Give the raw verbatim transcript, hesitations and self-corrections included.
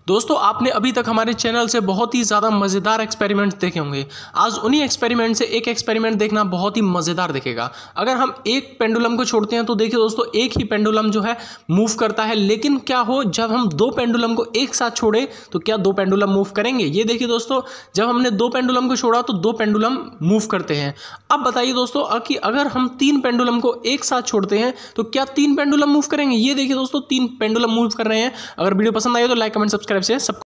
दोस्तों आपने अभी तक हमारे चैनल से बहुत ही ज़्यादा मज़ेदार एक्सपेरिमेंट देखे होंगे। आज उन्हीं एक्सपेरिमेंट से एक एक्सपेरिमेंट देखना बहुत ही मज़ेदार दिखेगा। अगर हम एक पेंडुलम को छोड़ते हैं तो देखिए दोस्तों, एक ही पेंडुलम जो है मूव करता है, लेकिन क्या हो जब हम दो पेंडुलम को एक साथ छोड़े तो क्या दो पेंडुलम मूव करेंगे? ये देखिए दोस्तों, जब हमने दो पेंडुलम को छोड़ा तो दो पेंडुलम मूव करते हैं। अब बताइए दोस्तों कि अगर हम तीन पेंडुलम को एक साथ छोड़ते हैं तो क्या तीन पेंडुलम मूव करेंगे? ये देखिए दोस्तों, तीन पेंडुलम मूव कर रहे हैं। अगर वीडियो पसंद आई तो लाइक कमेंट सब्सक्राइब से सब